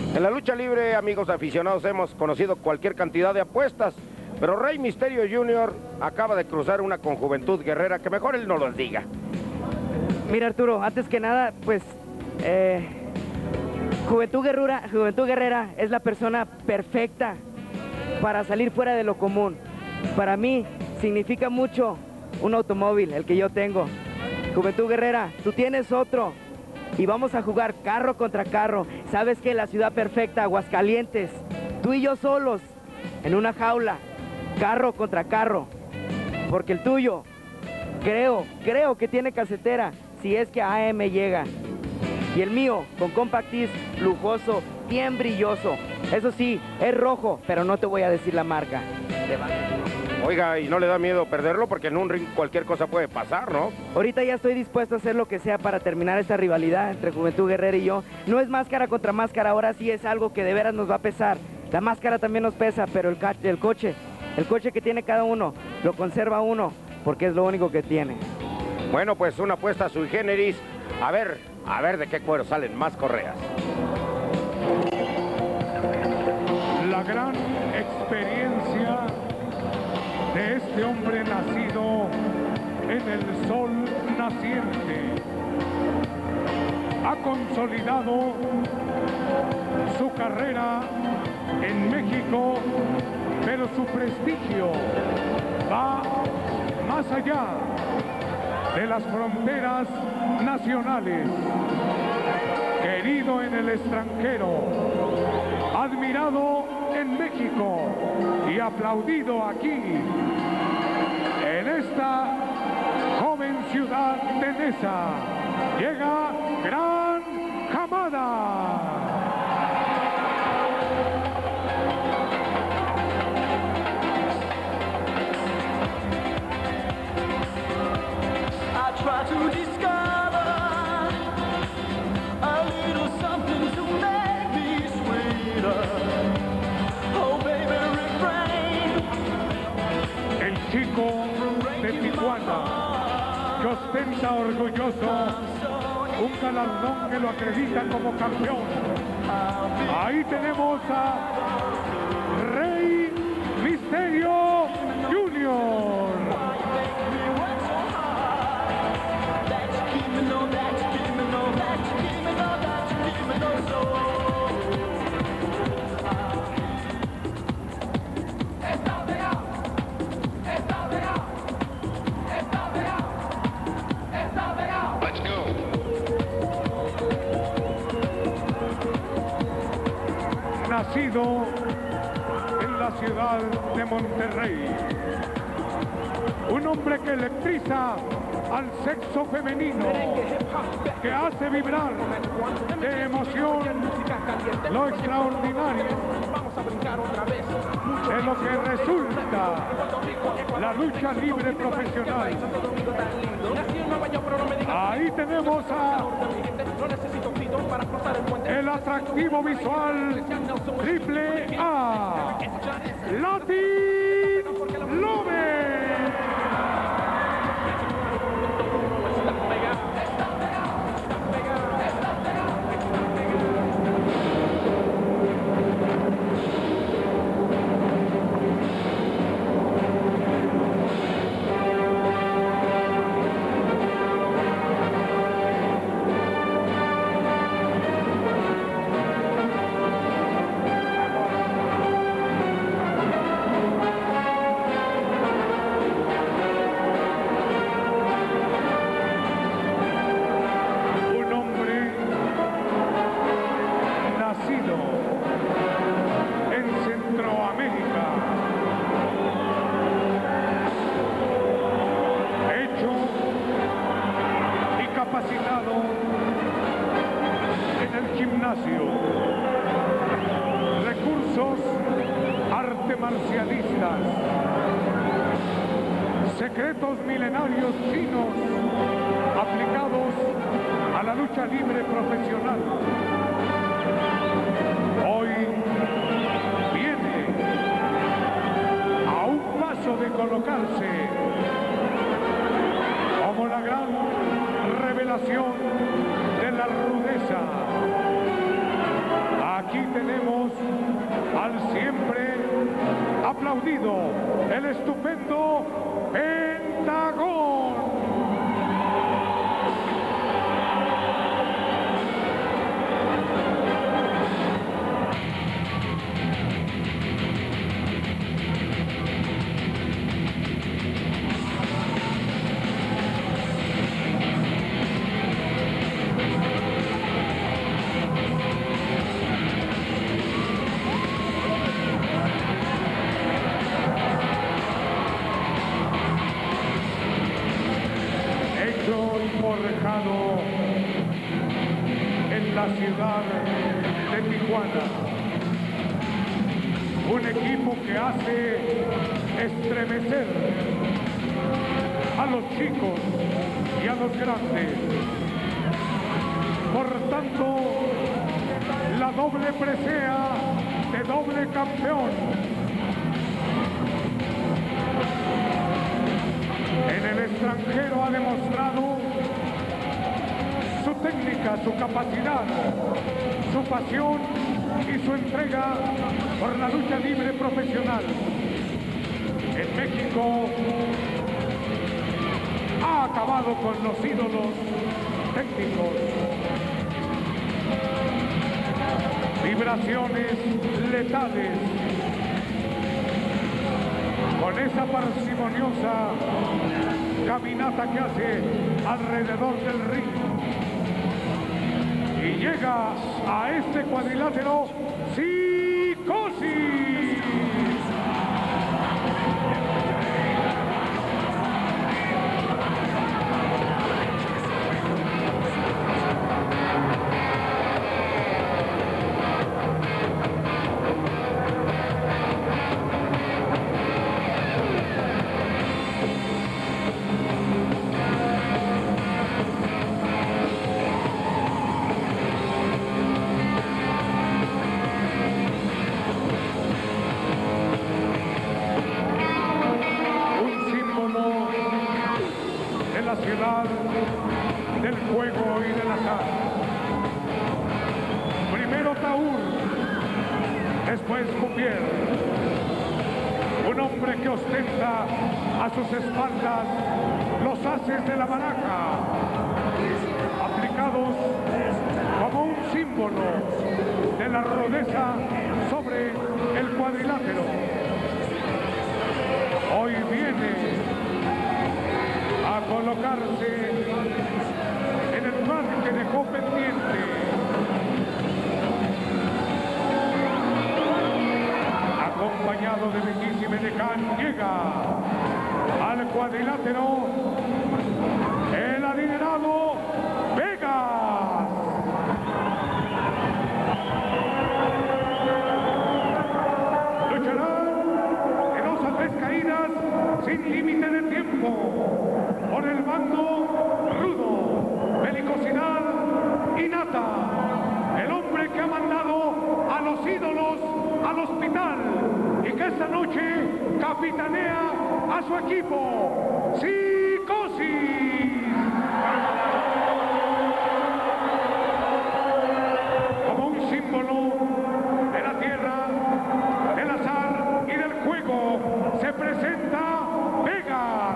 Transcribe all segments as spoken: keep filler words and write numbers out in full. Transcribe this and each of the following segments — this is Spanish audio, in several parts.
En la lucha libre, amigos aficionados, hemos conocido cualquier cantidad de apuestas, pero Rey Mysterio junior acaba de cruzar una con Juventud Guerrera, que mejor él no los diga. Mira, Arturo, antes que nada, pues, eh, Juventud Guerrera, Juventud Guerrera es la persona perfecta para salir fuera de lo común. Para mí significa mucho un automóvil, el que yo tengo. Juventud Guerrera, tú tienes otro y vamos a jugar carro contra carro. ¿Sabes qué? La ciudad perfecta, Aguascalientes, tú y yo solos, en una jaula, carro contra carro, porque el tuyo, creo, creo que tiene casetera, si es que A M llega. Y el mío, con compact disc, lujoso, bien brilloso. Eso sí, es rojo, pero no te voy a decir la marca. Oiga, ¿y no le da miedo perderlo? Porque en un ring cualquier cosa puede pasar, ¿no? Ahorita ya estoy dispuesto a hacer lo que sea para terminar esta rivalidad entre Juventud Guerrera y yo. No es máscara contra máscara, ahora sí es algo que de veras nos va a pesar. La máscara también nos pesa, pero el, el coche, el coche que tiene cada uno, lo conserva uno, porque es lo único que tiene. Bueno, pues una apuesta sui generis. A ver, a ver de qué cuero salen más correas. La gran experiencia de este hombre nacido en el sol naciente. Ha consolidado su carrera en México, pero su prestigio va más allá de las fronteras nacionales. Querido en el extranjero, admirado en México y aplaudido aquí, en esta joven ciudad de Neza, llega Gran Hamada. Chico de Tijuana, que ostenta orgulloso un galardón que lo acredita como campeón. Ahí tenemos a Rey Mysterio junior nacido en la ciudad de Monterrey, un hombre que electriza al sexo femenino, que hace vibrar de emoción lo extraordinario de lo que resulta la lucha libre profesional. Ahí tenemos a el atractivo visual triple A, Latin Lover. Recursos arte marcialistas, secretos milenarios chinos aplicados a la lucha libre profesional. Hoy viene a un paso de colocarse como la gran revelación de la rudeza. Aquí tenemos aplaudido, el estupendo Pentagón. Forjado en la ciudad de Tijuana, un equipo que hace estremecer a los chicos y a los grandes, portando la doble presea de doble campeón. En el extranjero ha demostrado su técnica, su capacidad, su pasión y su entrega por la lucha libre profesional. En México ha acabado con los ídolos técnicos. Vibraciones letales. Con esa parsimoniosa caminata que hace alrededor del ring. Y llega a este cuadrilátero Psicosis. La ciudad del juego y del azar. Primero Taúr, después Cupier, un hombre que ostenta a sus espaldas los haces de la baraja, aplicados como un símbolo de la rudeza sobre el cuadrilátero. Hoy viene a colocarse en el lugar que dejó pendiente. Acompañado de bellísima Decán, llega al cuadrilátero el adinerado Vegas. Lucharán de dos a tres caídas sin límite de tiempo. Por el bando rudo, belicosidad innata, el hombre que ha mandado a los ídolos al hospital y que esta noche capitanea a su equipo, Psicosis. Como un símbolo de la tierra, del azar y del juego, se presenta Vegas.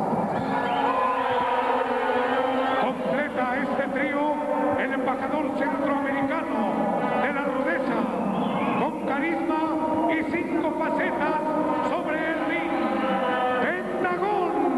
Completa este trío el embajador centroamericano de la rudeza, con carisma y cinco facetas sobre el ring, Pentagón.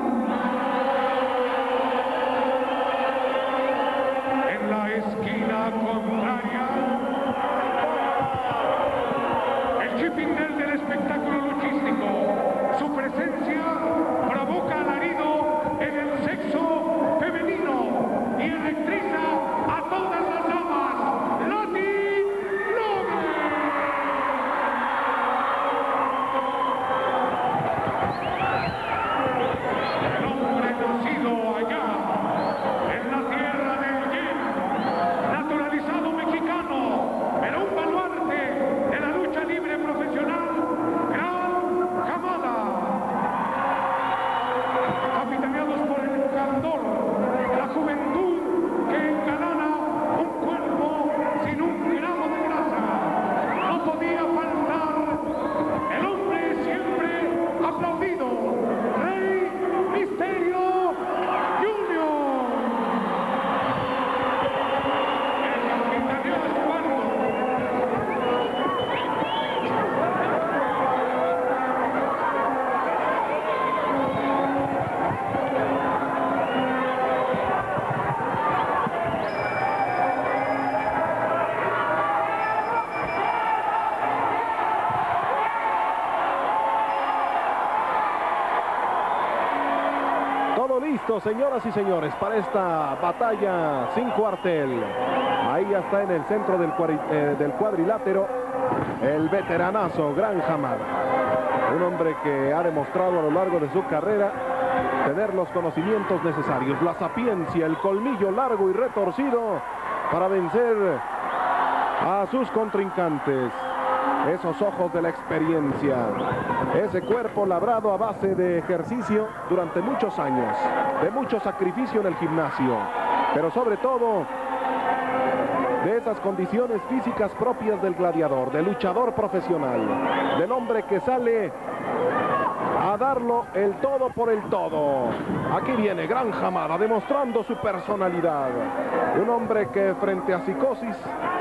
listo, señoras y señores, para esta batalla sin cuartel. Ahí ya está en el centro del, eh, del cuadrilátero el veteranazo Gran Hamada. Un hombre que ha demostrado a lo largo de su carrera tener los conocimientos necesarios, la sapiencia, el colmillo largo y retorcido para vencer a sus contrincantes. Esos ojos de la experiencia, ese cuerpo labrado a base de ejercicio durante muchos años, de mucho sacrificio en el gimnasio, pero sobre todo de esas condiciones físicas propias del gladiador, del luchador profesional, del hombre que sale a darlo el todo por el todo. Aquí viene Gran Hamada demostrando su personalidad, un hombre que frente a Psicosis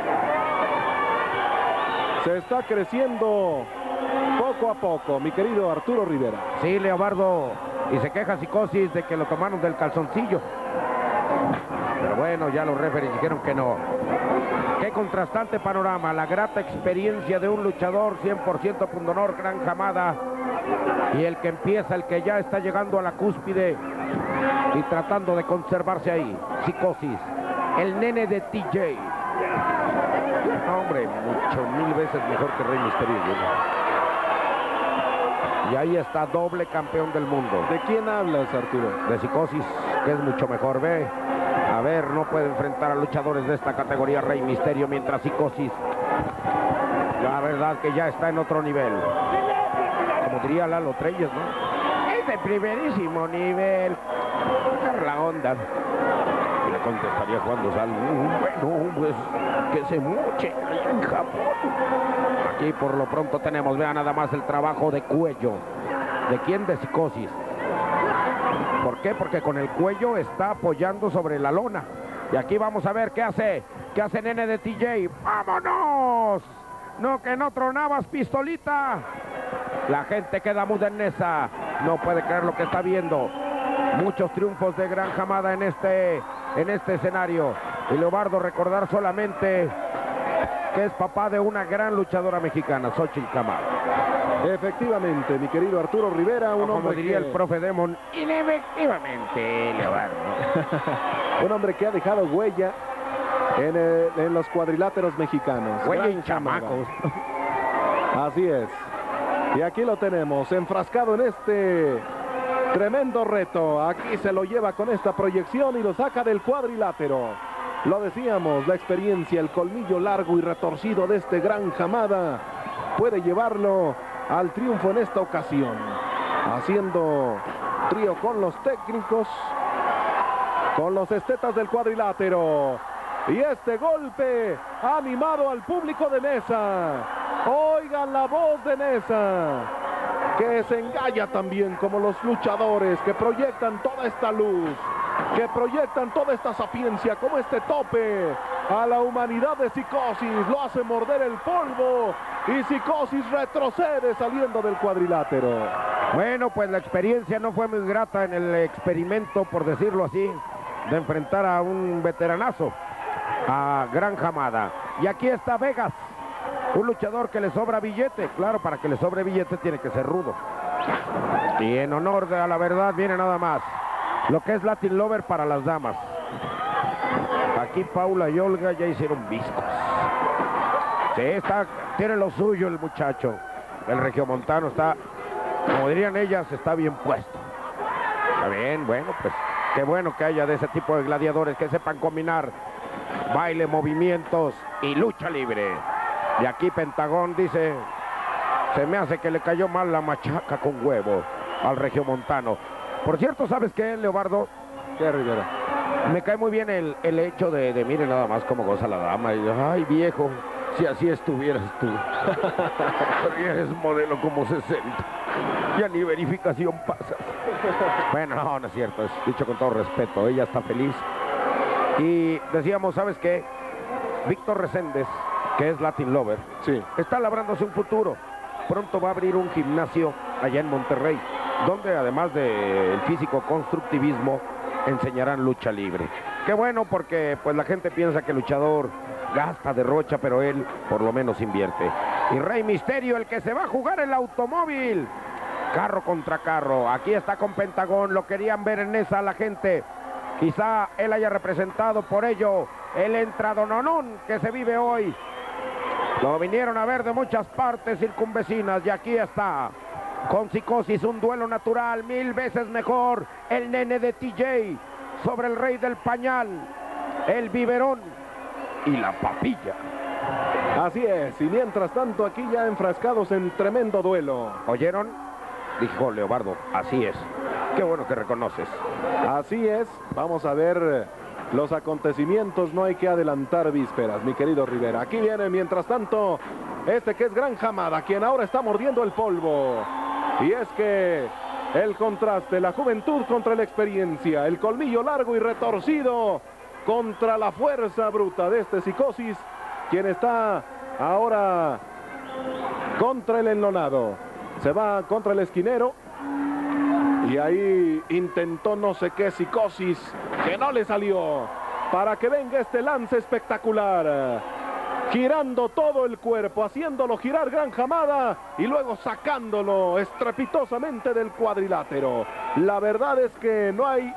se está creciendo poco a poco, mi querido Arturo Rivera. Sí, Leobardo, y se queja Psicosis de que lo tomaron del calzoncillo. Pero bueno, ya los referees dijeron que no. Qué contrastante panorama, la grata experiencia de un luchador cien por ciento pundonor, Gran Hamada, y el que empieza, el que ya está llegando a la cúspide y tratando de conservarse ahí, Psicosis, el nene de T J. Hombre, mucho, mil veces mejor que Rey Misterio Junior Y ahí está, doble campeón del mundo. ¿De quién hablas, Arturo? De Psicosis, que es mucho mejor, ve. A ver, no puede enfrentar a luchadores de esta categoría Rey Misterio, mientras Psicosis, la verdad que ya está en otro nivel. Como diría Lalo Treyes, ¿no? Es de primerísimo nivel. La onda. Y le contestaría cuando sale, bueno, pues que se moche en Japón. Aquí por lo pronto tenemos, vean nada más el trabajo de cuello. ¿De quién? De Psicosis. ¿Por qué? Porque con el cuello está apoyando sobre la lona. Y aquí vamos a ver qué hace. ¿Qué hace nene de T J? ¡Vámonos! No, que no tronabas, pistolita. La gente queda muda en esa. No puede creer lo que está viendo. Muchos triunfos de Gran Hamada en este, en este escenario. Y Leobardo, recordar solamente que es papá de una gran luchadora mexicana, Xochitl Hamada. Efectivamente, mi querido Arturo Rivera, un o como hombre diría que... el profe Demon, inefectivamente, Leobardo. Un hombre que ha dejado huella en, el, en los cuadriláteros mexicanos. Huella Gran en chamacos. Así es. Y aquí lo tenemos, enfrascado en este tremendo reto. Aquí se lo lleva con esta proyección y lo saca del cuadrilátero. Lo decíamos, la experiencia, el colmillo largo y retorcido de este Gran Hamada puede llevarlo al triunfo en esta ocasión. Haciendo trío con los técnicos, con los estetas del cuadrilátero. Y este golpe ha animado al público de Nesa. Oigan la voz de Nesa, que se engalla también como los luchadores que proyectan toda esta luz, que proyectan toda esta sapiencia, como este tope a la humanidad de Psicosis. Lo hace morder el polvo y Psicosis retrocede saliendo del cuadrilátero. Bueno, pues la experiencia no fue muy grata en el experimento, por decirlo así, de enfrentar a un veteranazo, a Gran Hamada. Y aquí está Vegas, un luchador que le sobra billete. Claro, para que le sobre billete tiene que ser rudo. Y en honor de a la verdad viene nada más lo que es Latin Lover para las damas. Aquí Paula y Olga ya hicieron viscos. Sí, está, tiene lo suyo el muchacho. El regiomontano está, como dirían ellas, está bien puesto. Está bien, bueno, pues qué bueno que haya de ese tipo de gladiadores que sepan combinar baile, movimientos y lucha libre. Y aquí Pentagón dice, se me hace que le cayó mal la machaca con huevo al regiomontano. Por cierto, ¿sabes qué, Leobardo? ¿Qué, Rivera? Me cae muy bien el, el hecho de, de, mire nada más cómo goza la dama. Y, ay, viejo, si así estuvieras tú. Pero eres modelo como sesenta. Ya ni verificación pasas. Bueno, no, no es cierto, es dicho con todo respeto. Ella está feliz. Y decíamos, ¿sabes qué? Víctor Reséndez, que es Latin Lover, sí, está labrándose un futuro. Pronto va a abrir un gimnasio allá en Monterrey, donde además del físico constructivismo enseñarán lucha libre. Qué bueno, porque pues la gente piensa que el luchador gasta, derrocha, pero él por lo menos invierte. Y Rey Misterio, el que se va a jugar el automóvil. Carro contra carro. Aquí está con Pentagón. Lo querían ver en esa la gente. Quizá él haya representado por ello el entradononón que se vive hoy. Lo vinieron a ver de muchas partes circunvecinas y aquí está. Con Psicosis, un duelo natural, mil veces mejor. El nene de T J sobre el rey del pañal, el biberón y la papilla. Así es, y mientras tanto aquí ya enfrascados en tremendo duelo. ¿Oyeron? Dijo Leobardo, así es. Qué bueno que reconoces. Así es, vamos a ver los acontecimientos, no hay que adelantar vísperas, mi querido Rivera. Aquí viene, mientras tanto, este que es Gran Hamada, quien ahora está mordiendo el polvo. Y es que el contraste, la juventud contra la experiencia, el colmillo largo y retorcido contra la fuerza bruta de este Psicosis, quien está ahora contra el enlonado. Se va contra el esquinero. Y ahí intentó no sé qué Psicosis, que no le salió. Para que venga este lance espectacular. Girando todo el cuerpo, haciéndolo girar Gran Hamada y luego sacándolo estrepitosamente del cuadrilátero. La verdad es que no hay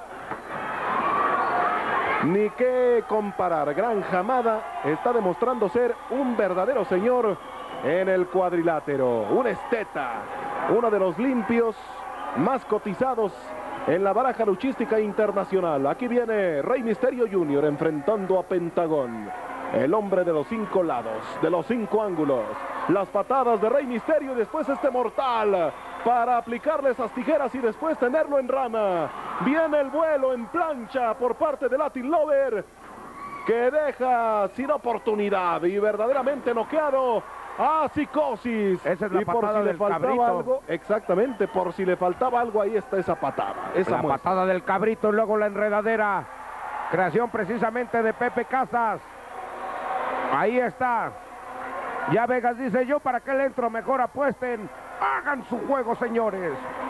ni qué comparar. Gran Hamada está demostrando ser un verdadero señor en el cuadrilátero. Un esteta, uno de los limpios más cotizados en la baraja luchística internacional. Aquí viene Rey Misterio junior enfrentando a Pentagón. El hombre de los cinco lados, de los cinco ángulos. Las patadas de Rey Misterio y después este mortal para aplicarle esas tijeras y después tenerlo en rama. Viene el vuelo en plancha por parte de Latin Lover, que deja sin oportunidad y verdaderamente noqueado a Psicosis. Esa es la y por patada si le del faltaba cabrito. algo, exactamente, por si le faltaba algo, ahí está esa patada. Esa la muestra. patada del cabrito y luego la enredadera. Creación precisamente de Pepe Casas. Ahí está. Ya Vegas dice, yo para qué le entro, mejor apuesten. Hagan su juego, señores.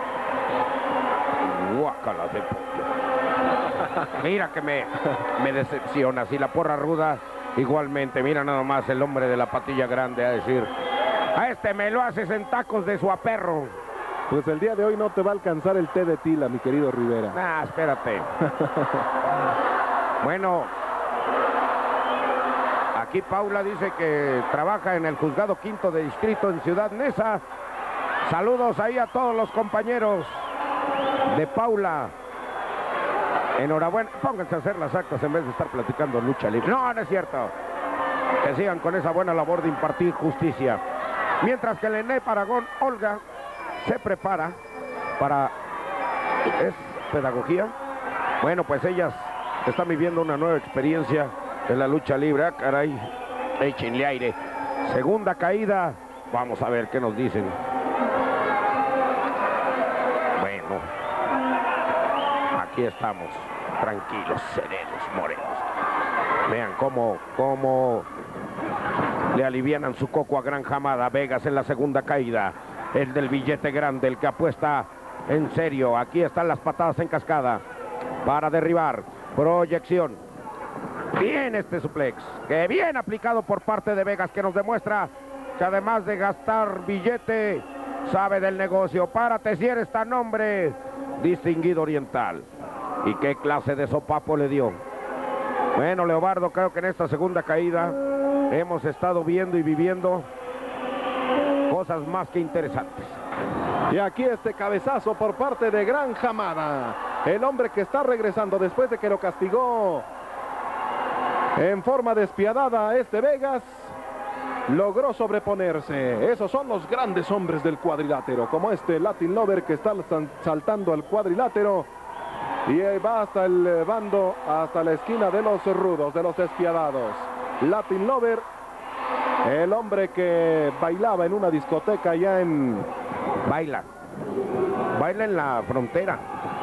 Guácala de pollo. Mira que me, me decepciona. Si la porra ruda, igualmente. Mira nada más el hombre de la patilla grande a decir, a este me lo haces en tacos de su aperro. Pues el día de hoy no te va a alcanzar el té de tila, mi querido Rivera. Ah, espérate. Bueno, aquí Paula dice que trabaja en el juzgado quinto de distrito en Ciudad Neza. Saludos ahí a todos los compañeros de Paula. Enhorabuena. Pónganse a hacer las actas en vez de estar platicando lucha libre. No, no es cierto. Que sigan con esa buena labor de impartir justicia. Mientras que Lené Paragón Olga se prepara para... ¿Es pedagogía? Bueno, pues ellas están viviendo una nueva experiencia en la lucha libre. Ah, caray, échenle aire. Segunda caída. Vamos a ver qué nos dicen. Bueno, aquí estamos, tranquilos, serenos, morenos. Vean cómo, cómo le alivianan su coco a Gran Hamada. Vegas en la segunda caída. El del billete grande, el que apuesta en serio. Aquí están las patadas en cascada para derribar. Proyección. Bien este suplex, que bien aplicado por parte de Vegas, que nos demuestra que además de gastar billete, sabe del negocio. Párate si eres tan hombre, distinguido oriental. ¿Y qué clase de sopapo le dio? Bueno, Leobardo, creo que en esta segunda caída hemos estado viendo y viviendo cosas más que interesantes. Y aquí este cabezazo por parte de Gran Hamada. El hombre que está regresando después de que lo castigó en forma despiadada a este Vegas, logró sobreponerse. Esos son los grandes hombres del cuadrilátero, como este Latin Lover que está saltando al cuadrilátero y va hasta el bando, hasta la esquina de los rudos, de los despiadados. Latin Lover, el hombre que bailaba en una discoteca allá en... Baila. Baila en la frontera.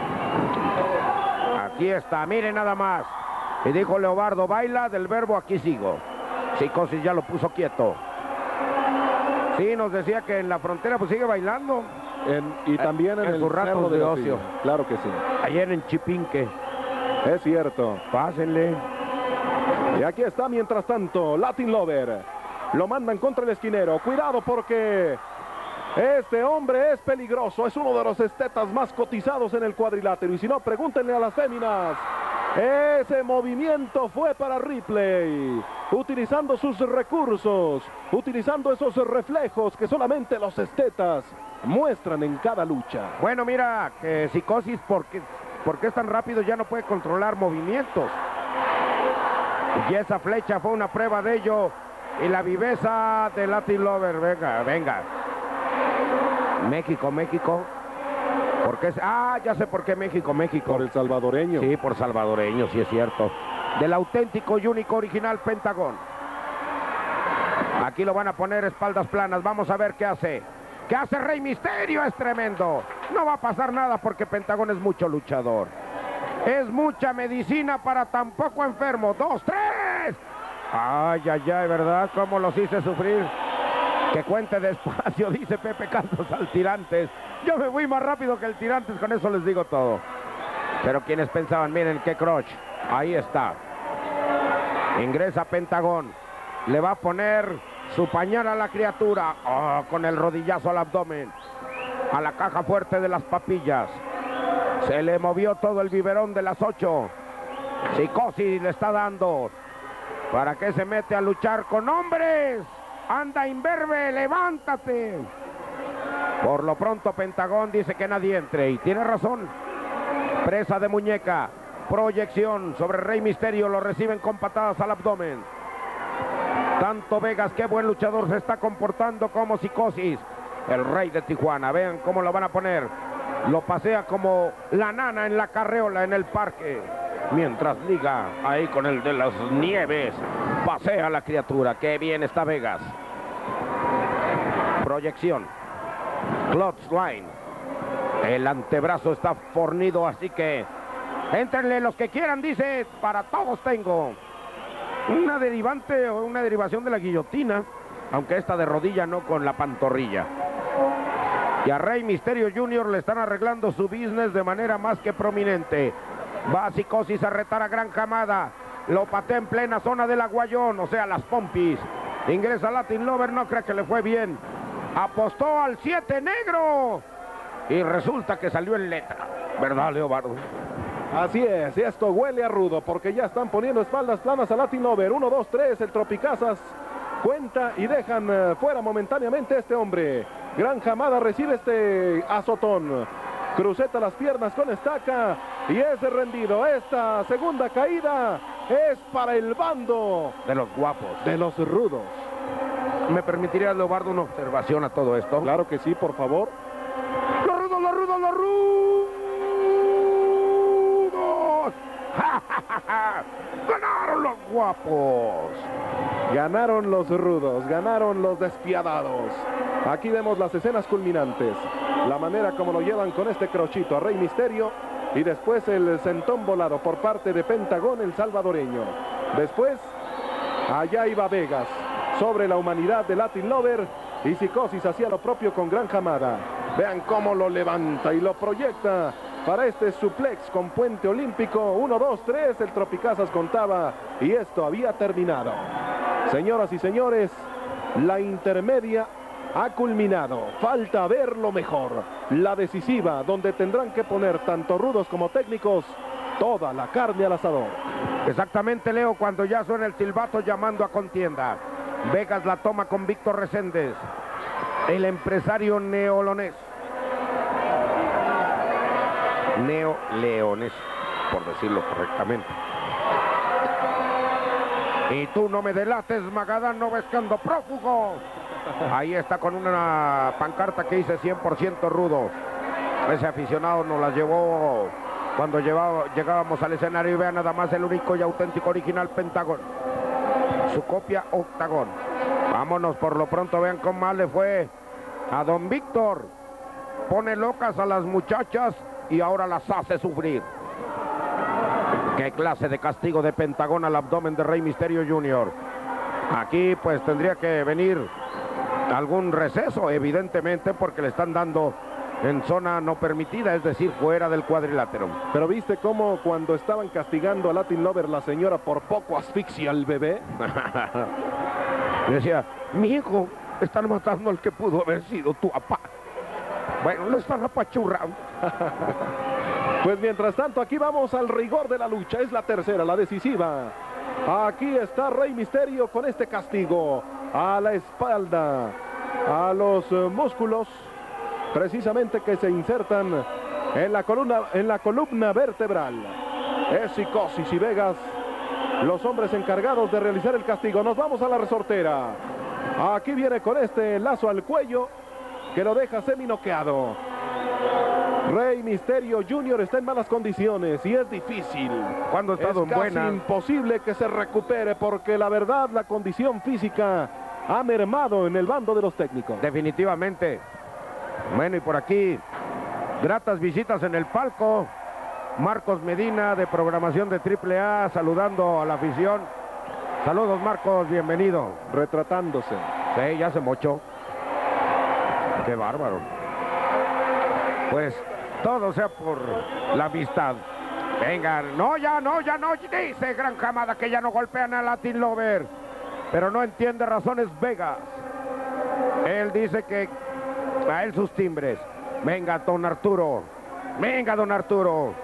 Aquí está, miren nada más. Y dijo Leobardo, baila, del verbo aquí sigo. Psicosis ya lo puso quieto. Sí, nos decía que en la frontera pues sigue bailando. En, y también en, en el sus ratos cerro de de ocio. Claro que sí. Ayer en Chipinque. Es cierto. Pásenle. Y aquí está, mientras tanto, Latin Lover. Lo mandan contra el esquinero. Cuidado porque Este hombre es peligroso, es uno de los estetas más cotizados en el cuadrilátero. Y si no, pregúntenle a las féminas. Ese movimiento fue para Ripley, utilizando sus recursos, utilizando esos reflejos que solamente los estetas muestran en cada lucha. Bueno, mira, que Psicosis, porque, porque es tan rápido, ya no puede controlar movimientos. Y esa flecha fue una prueba de ello. Y la viveza de Latin Lover, venga, venga. México, México. ¿Por qué? Ah, ya sé por qué México, México. Por el salvadoreño. Sí, por salvadoreño, sí es cierto. Del auténtico y único original Pentagón. Aquí lo van a poner espaldas planas. Vamos a ver qué hace. ¿Qué hace Rey Misterio? Es tremendo. No va a pasar nada porque Pentagón es mucho luchador. Es mucha medicina para tan poco enfermo. Dos, tres. Ay, ay, ay, ¿verdad? ¿Cómo los hice sufrir? Que cuente despacio, dice Pepe Cantos al Tirantes. Yo me voy más rápido que el Tirantes, con eso les digo todo. Pero quienes pensaban, miren qué crush. Ahí está. Ingresa Pentagón. Le va a poner su pañal a la criatura. Oh, con el rodillazo al abdomen. A la caja fuerte de las papillas. Se le movió todo el biberón de las ocho. Psicosis le está dando. ¿Para qué se mete a luchar con hombres? Anda, imberbe, levántate. Por lo pronto Pentagón dice que nadie entre. Y tiene razón. Presa de muñeca. Proyección sobre Rey Misterio. Lo reciben con patadas al abdomen. Tanto Vegas, qué buen luchador se está comportando como Psicosis. El Rey de Tijuana. Vean cómo lo van a poner. Lo pasea como la nana en la carreola en el parque. Mientras liga ahí con el de las nieves. Pasea la criatura. Qué bien está Vegas. Proyección. Clothesline. El antebrazo está fornido, así que éntrenle los que quieran, dice. Para todos tengo. Una derivante o una derivación de la guillotina. Aunque esta de rodilla, no con la pantorrilla. Y a Rey Misterio junior le están arreglando su business de manera más que prominente. Va a Psicosis a retar a Gran Hamada. Lo patea en plena zona del aguayón, o sea, las pompis. Ingresa Latin Lover, no cree que le fue bien. Apostó al siete negro. Y resulta que salió en letra. ¿Verdad, Leobardo? Así es, y esto huele a rudo porque ya están poniendo espaldas planas a Latin Lover. Uno, dos, tres, el Tropicazas cuenta y dejan uh, fuera momentáneamente a este hombre. Gran Hamada recibe este azotón. Cruceta las piernas con estaca y es rendido. Esta segunda caída es para el bando de los guapos, de los rudos. ¿Me permitiría, Leobardo, una observación a todo esto? Claro que sí, por favor. ¡Los rudos, los rudos, los rudos! ¡Ja, ja, ja, ja! ¡Ganaron los guapos! Ganaron los rudos, ganaron los despiadados. Aquí vemos las escenas culminantes. La manera como lo llevan con este crochito a Rey Misterio. Y después el sentón volado por parte de Pentagón, el salvadoreño. Después, allá iba Vegas sobre la humanidad de Latin Lover. Y Psicosis hacía lo propio con Gran Hamada. Vean cómo lo levanta y lo proyecta para este suplex con puente olímpico. Uno, dos, tres, el Tropicazas contaba y esto había terminado. Señoras y señores, la intermedia ha culminado. Falta ver lo mejor. La decisiva, donde tendrán que poner tanto rudos como técnicos toda la carne al asador. Exactamente, Leo, cuando ya suena el silbato llamando a contienda. Vegas la toma con Víctor Reséndez, el empresario neolonés. Neoleones, por decirlo correctamente. Y tú no me delates, Magadán, no vescando prófugo. Ahí está con una pancarta que dice cien por ciento rudo. Ese aficionado nos la llevó cuando llevaba, llegábamos al escenario. Y vean nada más el único y auténtico original Pentagón. Su copia Octagón. Vámonos por lo pronto, vean cómo mal le fue a don Víctor. Pone locas a las muchachas y ahora las hace sufrir. Qué clase de castigo de Pentagón al abdomen de Rey Misterio junior Aquí pues tendría que venir algún receso, evidentemente, porque le están dando en zona no permitida, es decir, fuera del cuadrilátero. Pero viste cómo cuando estaban castigando a Latin Lover, la señora por poco asfixia al bebé. Decía, mi hijo, Están matando al que pudo haber sido tu papá. Bueno, lo están apachurrando. Pues mientras tanto, aquí vamos al rigor de la lucha. Es la tercera, la decisiva. Aquí está Rey Misterio con este castigo a la espalda, a los uh, músculos, precisamente que se insertan en la columna, en la columna vertebral. Es Psicosis y Vegas los hombres encargados de realizar el castigo. Nos vamos a la resortera. Aquí viene con este lazo al cuello que lo deja semi-noqueado. Rey Misterio junior está en malas condiciones y es difícil. Cuando ha estado es en casi buena. imposible que se recupere porque la verdad la condición física ha mermado en el bando de los técnicos. Definitivamente. Bueno, y por aquí, gratas visitas en el palco. Marcos Medina de programación de triple A saludando a la afición. Saludos, Marcos, bienvenido. Retratándose. Sí, ya se mochó. Qué bárbaro. Pues todo sea por la amistad. Vengan, no, ya no, ya no, dice Gran Hamada que ya no golpean a Latin Lover. Pero no entiende razones Vegas. Él dice que a él sus timbres. Venga, don Arturo. Venga, don Arturo.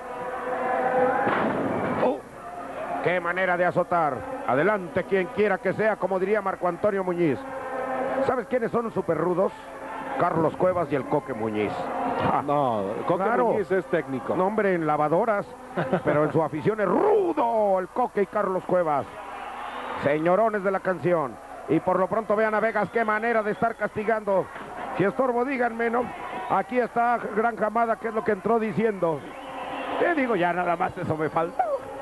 Uh, qué manera de azotar. Adelante quien quiera que sea, como diría Marco Antonio Muñiz. ¿Sabes quiénes son los super rudos? Carlos Cuevas y el Coque Muñiz. Ah, no, Coque claro. Muñiz es técnico. Nombre en lavadoras, pero en su afición es rudo el Coque y Carlos Cuevas. Señorones de la canción. Y por lo pronto vean a Vegas qué manera de estar castigando. Si estorbo, díganme, ¿no? Aquí está Gran Hamada, que es lo que entró diciendo. Te digo, ya nada más eso me falta.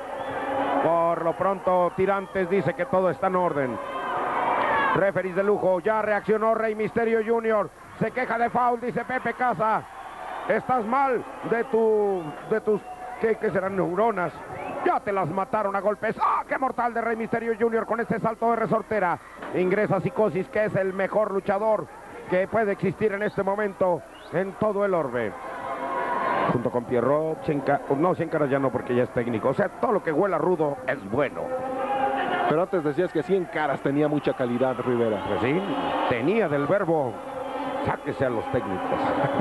Por lo pronto, Tirantes dice que todo está en orden. Referees de lujo, ya reaccionó Rey Misterio junior Se queja de foul, dice Pepe Casa. Estás mal de tu, de tus, ¿qué, qué serán neuronas? Ya te las mataron a golpes. ¡Ah, qué mortal de Rey Misterio junior con este salto de resortera! Ingresa Psicosis, que es el mejor luchador que puede existir en este momento en todo el orbe. Junto con Pierrot, Chenca, no, Chencaras ya no porque ya es técnico. O sea, todo lo que huela rudo es bueno. Pero antes decías que cien caras tenía mucha calidad, Rivera. Pues sí, tenía del verbo, sáquese a los técnicos.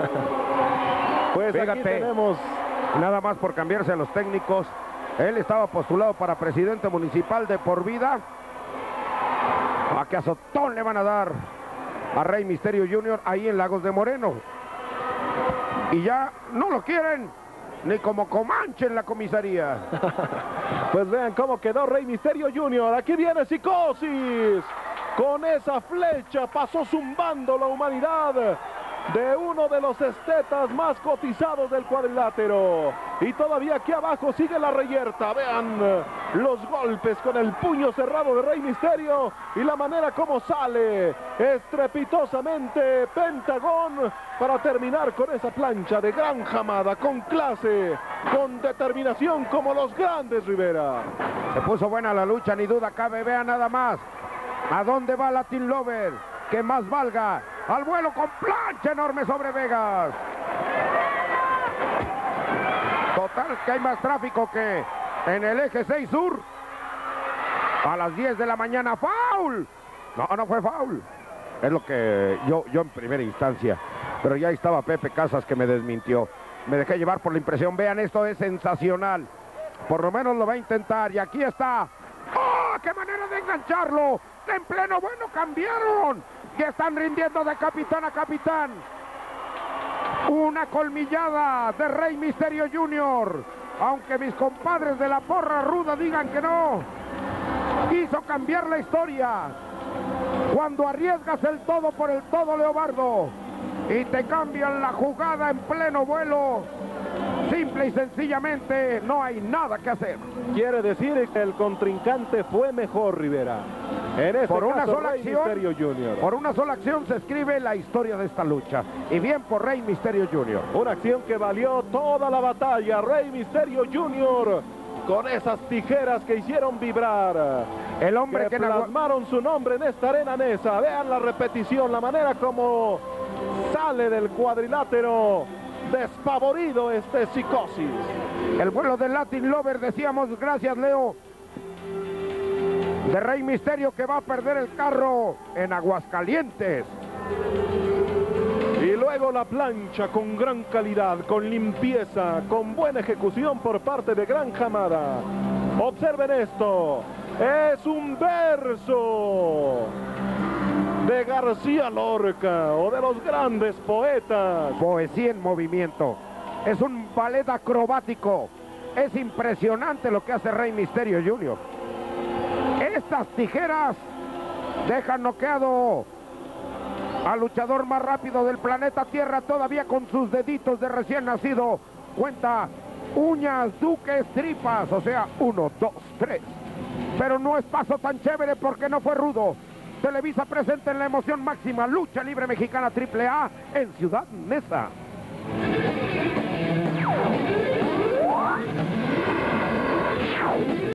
Pues fíjate, aquí tenemos... nada más por cambiarse a los técnicos. Él estaba postulado para presidente municipal de por vida. ¿A qué azotón le van a dar a Rey Misterio junior ahí en Lagos de Moreno? Y ya no lo quieren ni como Comanche en la comisaría. Pues vean cómo quedó Rey Misterio junior Aquí viene Psicosis. Con esa flecha pasó zumbando la humanidad de uno de los estetas más cotizados del cuadrilátero. Y todavía aquí abajo sigue la reyerta. Vean los golpes con el puño cerrado de Rey Misterio y la manera como sale estrepitosamente Pentagón para terminar con esa plancha de Gran Hamada, con clase, con determinación como los grandes, Rivera. Se puso buena la lucha, ni duda cabe. Vean nada más a dónde va Latin Lover, que más valga. Al vuelo con plancha enorme sobre Vegas. Total que hay más tráfico que en el eje seis sur. A las diez de la mañana, ¡foul! No, no fue foul. Es lo que yo, yo en primera instancia. Pero ya estaba Pepe Casas que me desmintió. Me dejé llevar por la impresión. Vean, esto es sensacional. Por lo menos lo va a intentar. Y aquí está. ¡Oh, qué manera de engancharlo! En pleno bueno cambiaron. Y están rindiendo de capitán a capitán. Una colmillada de Rey Misterio junior Aunque mis compadres de la porra ruda digan que no. Quiso cambiar la historia. Cuando arriesgas el todo por el todo, Leobardo, y te cambian la jugada en pleno vuelo, simple y sencillamente no hay nada que hacer. Quiere decir que el contrincante fue mejor, Rivera. En este por una caso, sola Rey acción, Misterio junior por una sola acción se escribe la historia de esta lucha. Y bien por Rey Misterio junior Una acción que valió toda la batalla. Rey Misterio junior con esas tijeras que hicieron vibrar. El hombre que que plasmaron su nombre en esta arena nesa. Vean la repetición, la manera como sale del cuadrilátero despavorido este Psicosis. El vuelo del Latin Lover, decíamos, gracias Leo, de Rey Misterio, que va a perder el carro en Aguascalientes. Y luego la plancha con gran calidad, con limpieza, con buena ejecución por parte de Gran Hamada. Observen esto, es un verso de García Lorca o de los grandes poetas. Poesía en movimiento, es un ballet acrobático, es impresionante lo que hace Rey Misterio junior Estas tijeras dejan noqueado al luchador más rápido del planeta Tierra, todavía con sus deditos de recién nacido. Cuenta uñas, duques, tripas, o sea, uno, dos, tres. Pero no es paso tan chévere porque no fue rudo. Televisa presente en la emoción máxima, lucha libre mexicana triple A en Ciudad Neza.